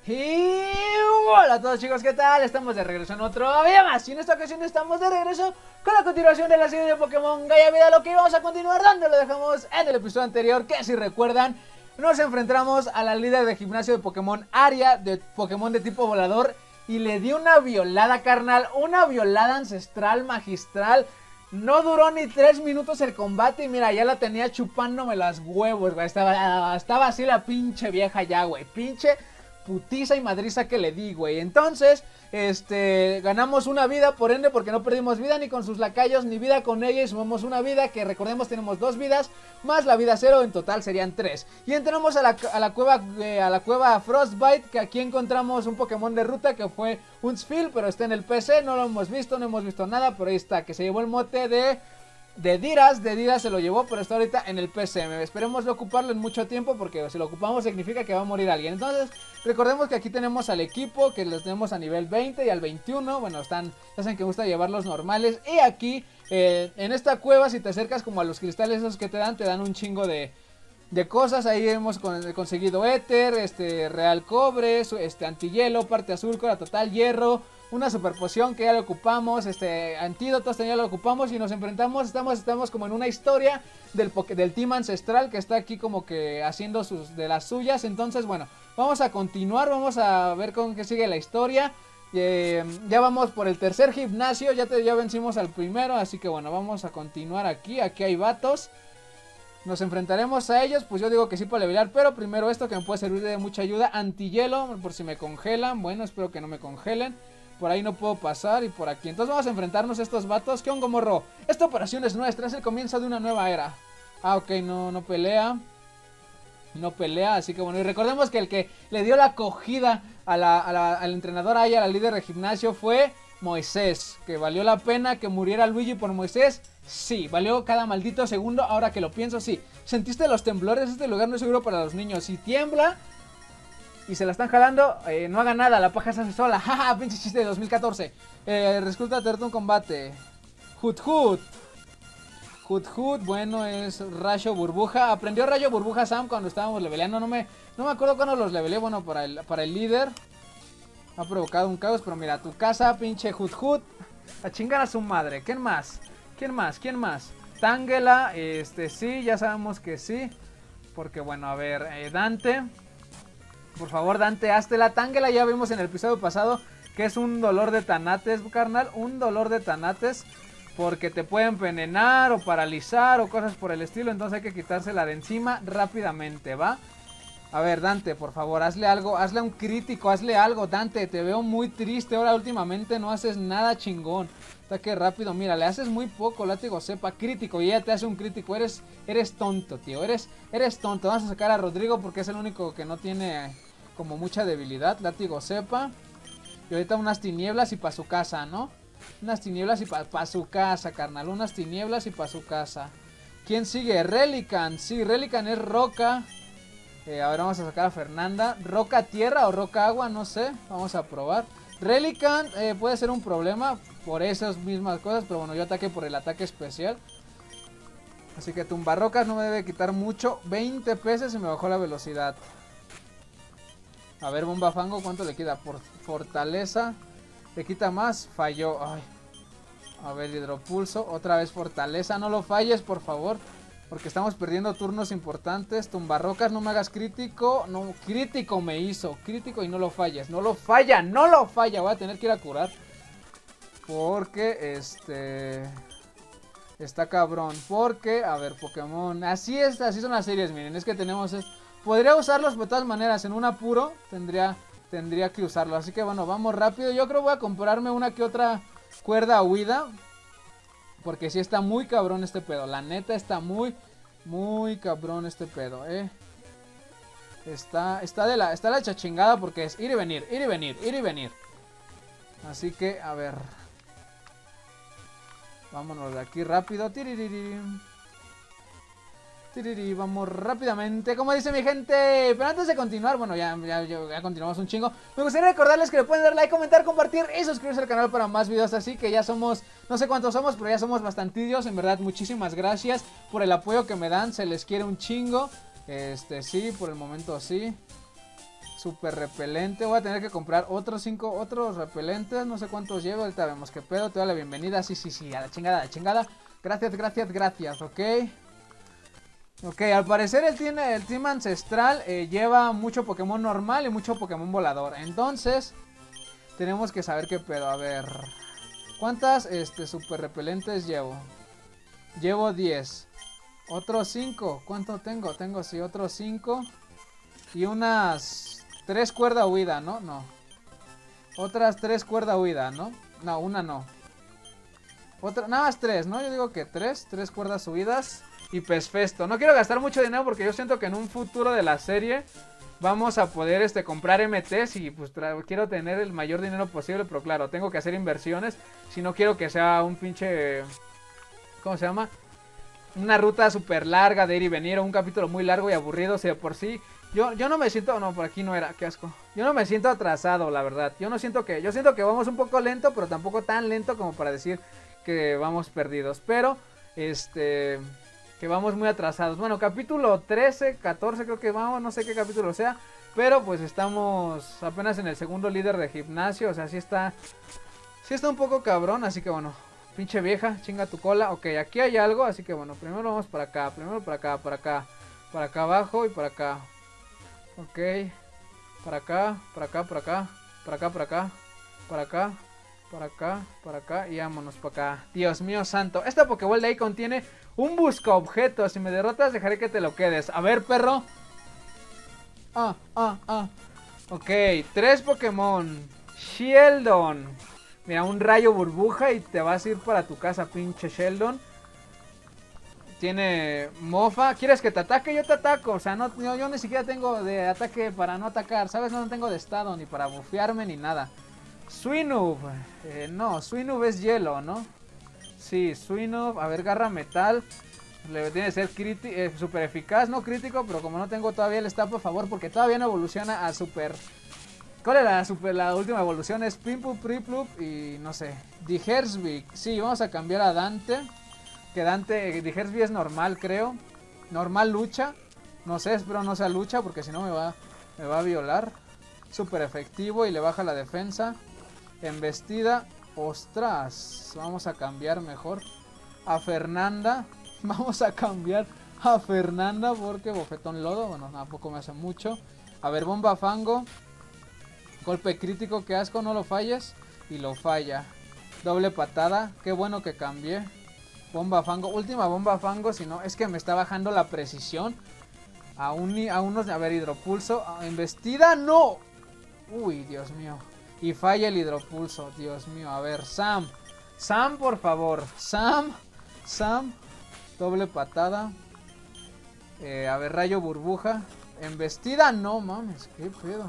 Y hola a todos chicos, ¿qué tal? Estamos de regreso en otro video más. Y en esta ocasión estamos de regreso con la continuación de la serie de Pokémon Gaia Vida. Lo que íbamos a continuar dando lo dejamos en el episodio anterior, que si recuerdan nos enfrentamos a la líder de gimnasio de Pokémon Aria, de Pokémon de tipo volador, y le dio una violada, carnal, una violada ancestral magistral. No duró ni 3 minutos el combate y mira, ya la tenía chupándome las huevos, güey. Estaba así la pinche vieja ya, güey. Pinche putiza y madriza que le di, güey. Entonces, ganamos una vida, por ende, porque no perdimos vida ni con sus lacayos, ni vida con ella, y sumamos una vida, que recordemos tenemos 2 vidas, más la vida 0, en total serían 3. Y entramos a la cueva Frostbite, que aquí encontramos un Pokémon de ruta, que fue un Spheal, pero está en el PC, no lo hemos visto, no hemos visto nada, pero ahí está, que se llevó el mote de Diras se lo llevó, pero está ahorita en el PC. Esperemos no ocuparlo en mucho tiempo, porque si lo ocupamos significa que va a morir alguien. Entonces, recordemos que aquí tenemos al equipo, que los tenemos a nivel 20 y al 21. Bueno, ya saben que me gusta llevarlos normales. Y aquí, en esta cueva, si te acercas como a los cristales esos que te dan un chingo de cosas. Ahí hemos conseguido éter, real cobre, antihielo, parte azul, cora total, hierro, una super poción que ya lo ocupamos, antídotos también ya lo ocupamos, y nos enfrentamos, estamos como en una historia del team ancestral que está aquí como que haciendo de las suyas. Entonces, bueno, vamos a continuar, vamos a ver con qué sigue la historia. Ya vamos por el tercer gimnasio, ya vencimos al primero, así que bueno, vamos a continuar aquí hay vatos. Nos enfrentaremos a ellos, pues yo digo que sí para levelear, pero primero esto que me puede servir de mucha ayuda, antihielo, por si me congelan. Bueno, espero que no me congelen. Por ahí no puedo pasar y por aquí. Entonces vamos a enfrentarnos a estos vatos. ¿Qué hongo, morro? Esta operación es nuestra, es el comienzo de una nueva era. Ah, ok, no pelea. No pelea, así que bueno. Y recordemos que el que le dio la acogida al entrenador ahí, a la líder de gimnasio, fue Moisés. Que valió la pena que muriera Luigi por Moisés. Sí, valió cada maldito segundo. Ahora que lo pienso, sí. ¿Sentiste los temblores? Este lugar no es seguro para los niños. Si tiembla y se la están jalando, no haga nada, la paja se hace sola. Jaja, pinche chiste de 2014. Resulta tener un combate. Hut, bueno, es rayo burbuja. Aprendió rayo burbuja Sam cuando estábamos leveleando. No me acuerdo cuándo los levelé. Bueno, para el líder ha provocado un caos, pero mira, tu casa, pinche Hut. A chingar a su madre. ¿Quién más? Tangela, sí, ya sabemos que sí. Porque bueno, a ver, Dante. Por favor, Dante, hazte la Tangela. Ya vimos en el episodio pasado que es un dolor de tanates, carnal. Un dolor de tanates. Porque te pueden envenenar o paralizar o cosas por el estilo. Entonces hay que quitársela de encima rápidamente, ¿va? A ver, Dante, por favor, hazle algo. Hazle un crítico, hazle algo, Dante. Te veo muy triste ahora últimamente. No haces nada chingón. Ataque rápido, mira, le haces muy poco, látigo cepa, crítico, y ella te hace un crítico. Eres tonto, tío, eres tonto. Vamos a sacar a Rodrigo porque es el único que no tiene como mucha debilidad. Látigo cepa. Y ahorita unas tinieblas y pa' su casa, ¿no? Unas tinieblas y pa' su casa, carnal. Unas tinieblas y pa' su casa. ¿Quién sigue? Relican. Sí, Relican es roca. Ahora vamos a sacar a Fernanda. Roca tierra o roca agua, no sé. Vamos a probar. Relican puede ser un problema por esas mismas cosas, pero bueno, yo ataqué por el ataque especial. Así que tumbarrocas no me debe quitar mucho. 20 pesos y me bajó la velocidad. A ver, bomba fango, ¿cuánto le quita? Por fortaleza. ¿Le quita más? Falló. Ay. A ver, hidropulso. Otra vez fortaleza. No lo falles, por favor. Porque estamos perdiendo turnos importantes. Tumbarrocas, no me hagas crítico. No, crítico me hizo. Crítico y no lo falles. No lo falla. Voy a tener que ir a curar. Porque está cabrón. Porque, a ver, Pokémon. Así son las series, miren. Es que tenemos. Podría usarlos de todas maneras. En un apuro tendría que usarlo. Así que bueno, vamos rápido. Yo creo que voy a comprarme una que otra cuerda huida. Porque sí está muy cabrón este pedo. La neta está muy cabrón este pedo, Está la chachingada porque es ir y venir. Así que, a ver. Vámonos de aquí rápido. Vamos rápidamente, como dice mi gente. Pero antes de continuar, bueno, ya continuamos un chingo. Me gustaría recordarles que le pueden dar like, comentar, compartir y suscribirse al canal para más videos. Así que ya somos, no sé cuántos somos, pero ya somos bastantillos. En verdad, muchísimas gracias por el apoyo que me dan. Se les quiere un chingo. Sí, por el momento sí. Super repelente. Voy a tener que comprar otros 5 otros repelentes. No sé cuántos llevo. Ahorita vemos qué pedo. Te doy la bienvenida. Sí, sí, sí. A la chingada, a la chingada. Gracias, gracias, gracias. Ok. Ok, al parecer el team ancestral lleva mucho Pokémon normal y mucho Pokémon volador. Entonces, tenemos que saber qué pedo. A ver. ¿Cuántas super repelentes llevo? Llevo 10. Otros 5. ¿Cuánto tengo? Tengo, sí, otros 5. Y unas 3 cuerda huida, ¿no? No. Otras 3 cuerda huida, ¿no? No, una no. Otra, nada más 3, ¿no? Yo digo que 3 cuerdas subidas. Y Pesfesto. No quiero gastar mucho dinero porque yo siento que en un futuro de la serie vamos a poder comprar MTs y pues quiero tener el mayor dinero posible, pero claro, tengo que hacer inversiones si no quiero que sea un pinche... ¿Cómo se llama? Una ruta súper larga de ir y venir o un capítulo muy largo y aburrido, o sea, por sí... Yo no me siento... No, por aquí no era, qué asco. Yo no me siento atrasado, la verdad. Yo siento que vamos un poco lento, pero tampoco tan lento como para decir que vamos perdidos. Pero, que vamos muy atrasados. Bueno, capítulo 13, 14 creo que vamos, no sé qué capítulo sea. Pero pues estamos apenas en el segundo líder de gimnasio, o sea, sí está un poco cabrón, así que bueno, pinche vieja, chinga tu cola. Ok, aquí hay algo, así que bueno, primero vamos para acá, primero para acá, para acá, para acá abajo y para acá. Ok, para acá, para acá, para acá, para acá, para acá, para acá, para acá, para acá y vámonos para acá. Dios mío santo, esta Pokéball de ahí contiene un busca objetos. Si me derrotas dejaré que te lo quedes. A ver, perro. Ok, 3 Pokémon. Sheldon. Mira, un rayo burbuja y te vas a ir para tu casa, pinche Sheldon. Tiene mofa. ¿Quieres que te ataque? Yo te ataco. O sea, no, yo ni siquiera tengo de ataque para no atacar. ¿Sabes? No tengo de estado ni para bufearme ni nada. Swinub. No, Swinub es hielo, ¿no? Sí, Swinub. A ver, garra metal. Le tiene que ser super eficaz, no crítico, pero como no tengo todavía el staff a favor, porque todavía no evoluciona a super... ¿Cuál es la última evolución? Es Pimpup, Priplup y no sé. Digersby. Sí, vamos a cambiar a Dante. Que Dante, Digersby es normal, creo. Normal lucha. No sé, espero no sea lucha, porque si no me va a violar. Súper efectivo y le baja la defensa. Embestida. Ostras, vamos a cambiar mejor a Fernanda. Vamos a cambiar a Fernanda porque bofetón lodo. Bueno, tampoco me hace mucho. A ver, bomba fango. Golpe crítico, qué asco, no lo falles. Y lo falla. Doble patada, qué bueno que cambié. Bomba fango, última bomba fango. Si no, es que me está bajando la precisión. A ver, hidropulso. Embestida, no. Uy, Dios mío. Y falla el hidropulso, Dios mío. A ver, Sam, por favor. Sam. Doble patada. A ver, rayo burbuja. Embestida, no mames, qué pedo.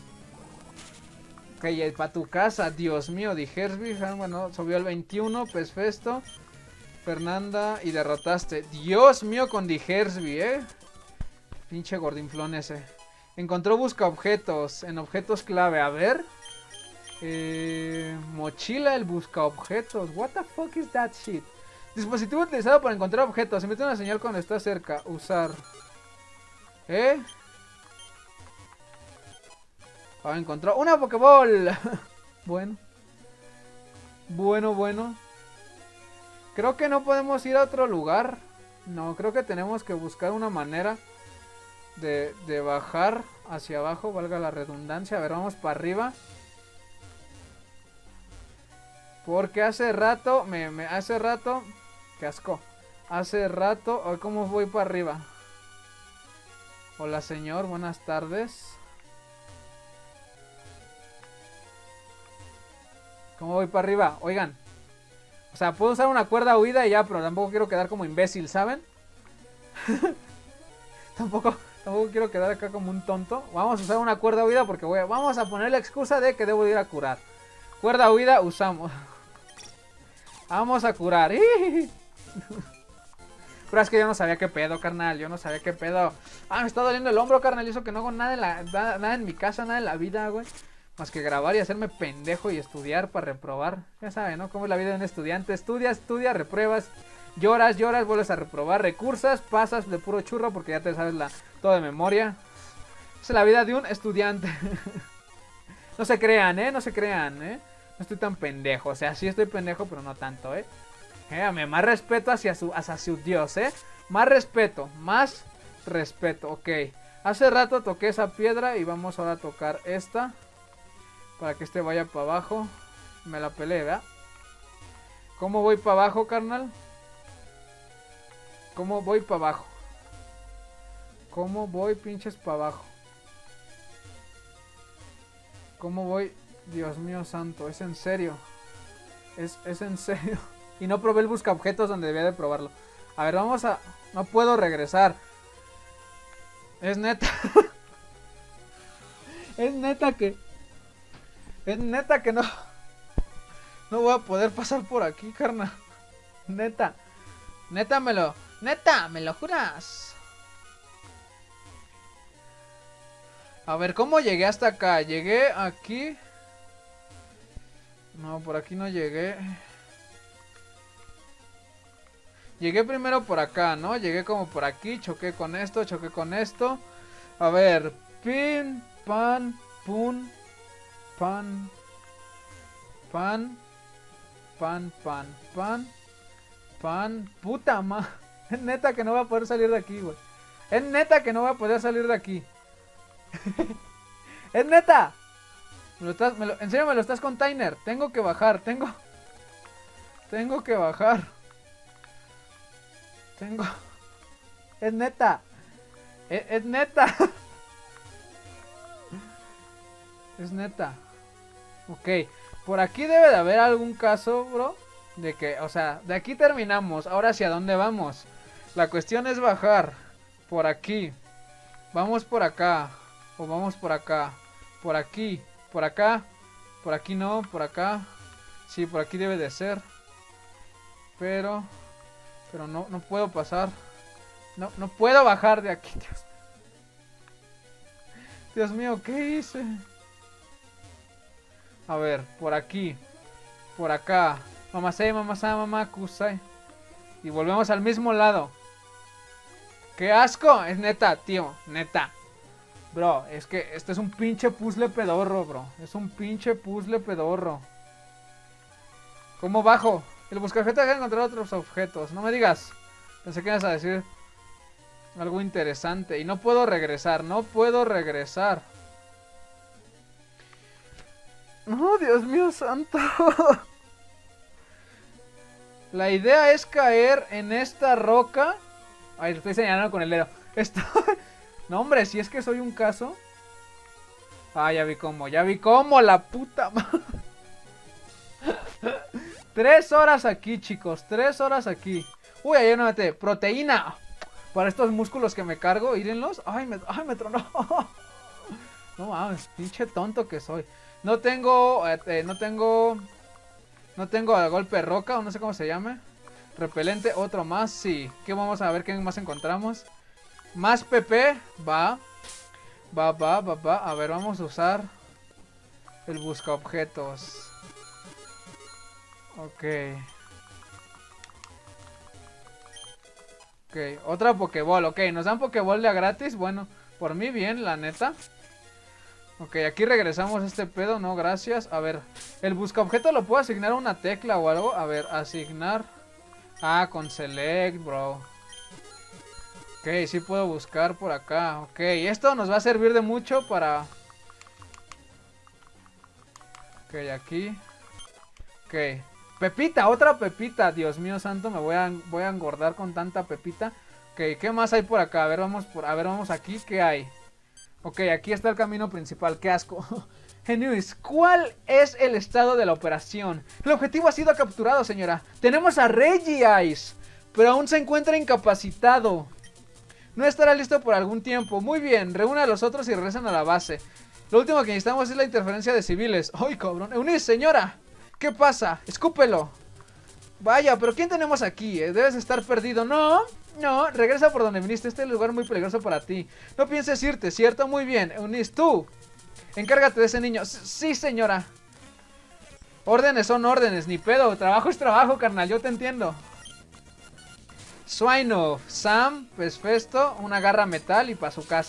Ok, para tu casa, Dios mío. Digersby, bueno, subió al 21. Pesfesto. Fernanda y derrotaste. Dios mío con Digersby, Pinche gordinflón ese. Encontró busca objetos. En objetos clave, a ver. Mochila el busca objetos. What the fuck is that shit? Dispositivo utilizado para encontrar objetos. Se mete una señal cuando está cerca. Usar. Encontró una Pokéball. Bueno. Creo que no podemos ir a otro lugar. No, creo que tenemos que buscar una manera de bajar hacia abajo. Valga la redundancia. A ver, vamos para arriba. Porque hace rato, hace rato, qué asco. Hace rato, ¿cómo voy para arriba? Hola señor, buenas tardes. ¿Cómo voy para arriba? Oigan. O sea, puedo usar una cuerda huida y ya, pero tampoco quiero quedar como imbécil, ¿saben? Tampoco quiero quedar acá como un tonto. Vamos a usar una cuerda huida porque vamos a poner la excusa de que debo ir a curar. Cuerda huida usamos. Vamos a curar. Pero es que yo no sabía qué pedo, carnal. Yo no sabía qué pedo. Me está doliendo el hombro, carnal. Y eso que no hago nada en mi casa, nada en la vida, güey. Más que grabar y hacerme pendejo y estudiar para reprobar. Ya saben, ¿no? Cómo es la vida de un estudiante. Estudias, repruebas. Lloras, vuelves a reprobar. Recursas, pasas de puro churro porque ya te sabes todo de memoria. Es la vida de un estudiante. No se crean, no se crean, No estoy tan pendejo. O sea, sí estoy pendejo, pero no tanto, Más respeto hacia su dios, Más respeto, ok. Hace rato toqué esa piedra y vamos ahora a tocar esta. Para que este vaya para abajo. Me la peleé, ¿verdad? ¿Cómo voy para abajo, carnal? ¿Cómo voy para abajo? ¿Cómo voy, pinches, para abajo? ¿Cómo voy? Dios mío santo, es en serio. Es en serio. Y no probé el busca objetos donde debía de probarlo. A ver, vamos a... No puedo regresar. Es neta. Es neta que... Es neta que no... No voy a poder pasar por aquí, carnal. Neta. Neta, me lo juras. A ver, ¿cómo llegué hasta acá? Llegué aquí. No, por aquí no llegué. Llegué primero por acá, ¿no? Llegué como por aquí, choqué con esto, choqué con esto. A ver, pin, pan, pun, pan, pan, pan, pan, pan, pan, puta ma. Es neta que no voy a poder salir de aquí, güey. Es neta que no voy a poder salir de aquí. Es neta. En serio me lo estás container. Tengo que bajar, tengo que bajar. Es neta. Es neta. Es neta. Ok. Por aquí debe de haber algún caso, bro. De que, o sea, de aquí terminamos. Ahora hacia dónde vamos. La cuestión es bajar. Por aquí. Vamos por acá. O vamos por acá. Por aquí. Por acá. Por aquí no. Por acá. Sí, por aquí debe de ser. Pero no puedo pasar. No puedo bajar de aquí. Dios mío, ¿qué hice? A ver, por aquí. Por acá. Mamasei, mamasá, mamá, kusai. Y volvemos al mismo lado. ¡Qué asco! Es neta, tío. Neta. Bro, es que este es un pinche puzzle pedorro, bro. Es un pinche puzzle pedorro. ¿Cómo bajo? El buscaobjetos deja encontrar otros objetos. No me digas. Pensé que ibas a decir algo interesante. Y no puedo regresar. No puedo regresar. ¡Oh, Dios mío santo! La idea es caer en esta roca. Ay, lo estoy señalando con el dedo. No, hombre, si es que soy un caso. Ah, ya vi cómo, la puta madre. 3 horas aquí, chicos, 3 horas aquí. Uy, ahí no mete proteína. Para estos músculos que me cargo, írenlos. Ay, me tronó. No mames, pinche tonto que soy. No tengo golpe roca, o no sé cómo se llame. Repelente, otro más, sí. ¿Qué vamos a ver qué más encontramos? Más PP, va. A ver, vamos a usar el buscaobjetos. Ok, otra Pokéball. Ok, nos dan Pokéball de a gratis. Bueno, por mí bien, la neta. Ok, aquí regresamos a este pedo. No, gracias. A ver, el buscaobjeto lo puedo asignar a una tecla o algo. A ver, asignar. Ah, con select, bro. Ok, sí puedo buscar por acá. Ok, esto nos va a servir de mucho para... Ok, aquí. Ok. Pepita, otra pepita. Dios mío santo, me voy a engordar con tanta pepita. Ok, ¿qué más hay por acá? A ver, vamos aquí. ¿Qué hay? Ok, aquí está el camino principal. ¡Qué asco! Genius, ¿cuál es el estado de la operación? El objetivo ha sido capturado, señora. Tenemos a Regice, pero aún se encuentra incapacitado. No estará listo por algún tiempo. Muy bien, reúna a los otros y regresen a la base. Lo último que necesitamos es la interferencia de civiles. ¡Ay, cabrón! Eunice, señora. ¿Qué pasa? Escúpelo. Vaya, pero ¿quién tenemos aquí? Debes estar perdido. No, regresa por donde viniste. Este es un lugar muy peligroso para ti. No pienses irte, ¿cierto? Muy bien. Eunice, tú encárgate de ese niño. Sí, señora. Órdenes son órdenes, ni pedo. Trabajo es trabajo, carnal, yo te entiendo. Swinov, Sam, Pesfesto, una garra metal y para su casa.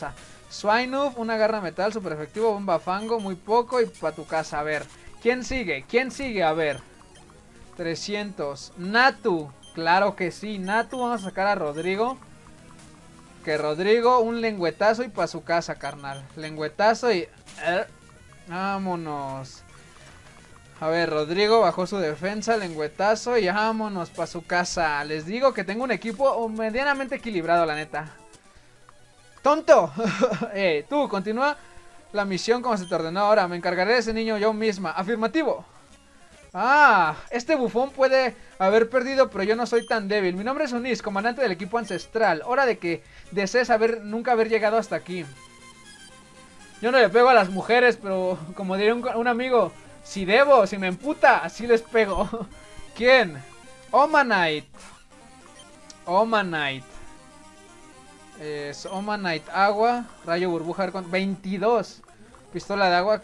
Swinub, una garra metal, super efectivo. Bomba fango, muy poco. Y pa' tu casa, a ver. ¿Quién sigue? ¿Quién sigue? A ver. 300. Natu. Claro que sí. Natu, vamos a sacar a Rodrigo. Que Rodrigo, un lengüetazo y pa' su casa, carnal. Lengüetazo y... vámonos. A ver, Rodrigo bajó su defensa, lengüetazo y vámonos pa' su casa. Les digo que tengo un equipo medianamente equilibrado, la neta. ¡Tonto! Tú, continúa la misión como se te ordenó ahora. Me encargaré de ese niño yo misma. Afirmativo. Ah, este bufón puede haber perdido, pero yo no soy tan débil. Mi nombre es Unis, comandante del equipo ancestral. Hora de que desees nunca haber llegado hasta aquí. Yo no le pego a las mujeres, pero como diría un amigo, si debo, si me emputa, así les pego. ¿Quién? Omanite. Omanite. Es Omanite agua. Rayo burbuja con 22. Pistola de agua.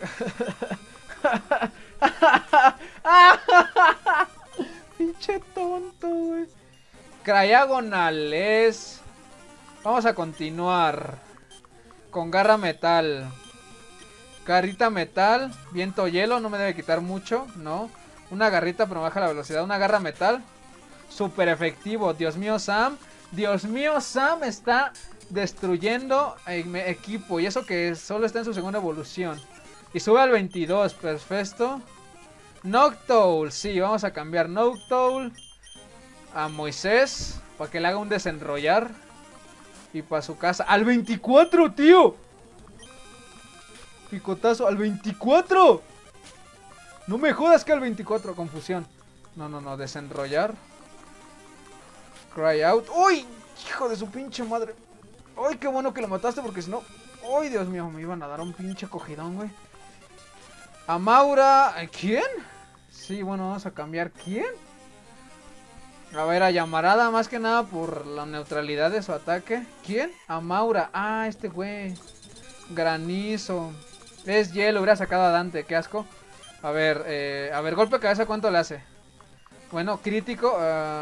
Pinche tonto, güey. Cryagonal es... Vamos a continuar con garra metal. Garrita metal. Viento hielo, no me debe quitar mucho, ¿no? Una garrita pero me baja la velocidad. Una garra metal. Súper efectivo. Dios mío, Sam. Dios mío, Sam está destruyendo mi equipo. Y eso que solo está en su segunda evolución. Y sube al 22, perfecto. Noctowl, sí, vamos a cambiar Noctowl a Moisés para que le haga un desenrollar. Y para su casa. ¡Al 24, tío! Picotazo, ¡al 24! No me jodas que al 24, confusión. No, desenrollar. Cry out. ¡Uy! Hijo de su pinche madre. ¡Uy, qué bueno que lo mataste porque si no... ¡Uy, Dios mío! Me iban a dar un pinche cogidón, güey. Amaura. ¿Quién? Sí, bueno, vamos a cambiar. ¿Quién? A ver, a Llamarada, más que nada por la neutralidad de su ataque. ¿Quién? Amaura. Ah, este güey. Granizo. Es hielo, hubiera sacado a Dante, qué asco. A ver, golpe de cabeza, ¿cuánto le hace? Bueno, crítico.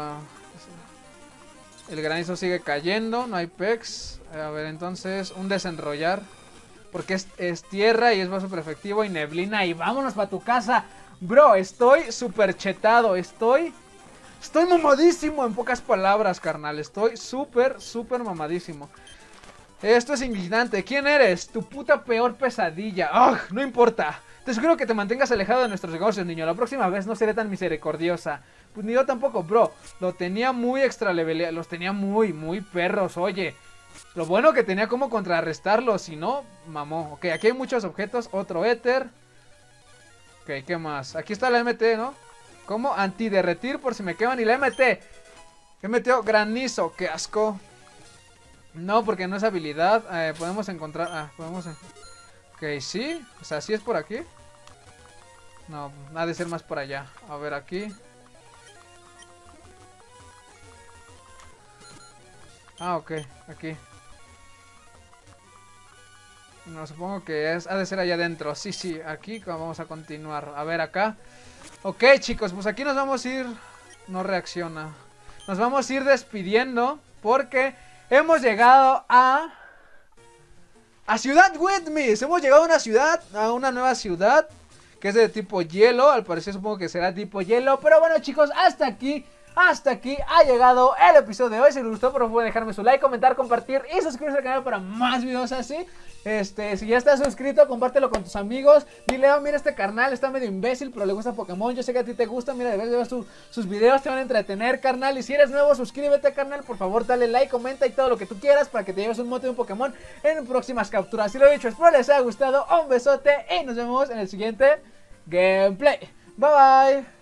El granizo sigue cayendo, no hay pex. A ver, entonces, un desenrollar. Porque es tierra y es más super efectivo. Y neblina. Y vámonos para tu casa. Bro, estoy súper chetado. Estoy mamadísimo, en pocas palabras, carnal. Estoy súper mamadísimo. Esto es indignante. ¿Quién eres? Tu puta peor pesadilla. ¡Ugh! No importa. Te sugiero que te mantengas alejado de nuestros negocios, niño. La próxima vez no seré tan misericordiosa. Pues ni yo tampoco, bro. Lo tenía muy extra level. Los tenía muy perros, oye. Lo bueno que tenía como contrarrestarlo. Si no, mamó. Ok, aquí hay muchos objetos. Otro éter. Ok, ¿qué más? Aquí está la MT, ¿no? Como antiderretir por si me queman. Y la MT. He metido granizo. Qué asco. No, porque no es habilidad. Podemos encontrar... Ok, sí. O sea, ¿sí es por aquí? No, ha de ser más por allá. A ver, aquí. Ah, ok, aquí. No, supongo que ha de ser allá adentro. Sí, aquí vamos a continuar. A ver, acá. Ok, chicos, pues aquí nos vamos a ir... No reacciona. Nos vamos a ir despidiendo porque hemos llegado a Ciudad Witmis. Hemos llegado a una ciudad, a una nueva ciudad que es de tipo hielo. Al parecer supongo que será tipo hielo. Pero bueno, chicos, hasta aquí ha llegado el episodio de hoy. Si les gustó, por favor, dejarme su like, comentar, compartir y suscribirse al canal para más videos así. Si ya estás suscrito, compártelo con tus amigos. Dile, oh, mira, este carnal está medio imbécil, pero le gusta Pokémon. Yo sé que a ti te gusta, mira, debes de ver sus videos, te van a entretener, carnal. Y si eres nuevo, suscríbete, carnal. Por favor, dale like, comenta y todo lo que tú quieras para que te lleves un mote de un Pokémon en próximas capturas. Si lo he dicho, espero les haya gustado. Un besote y nos vemos en el siguiente gameplay. Bye bye.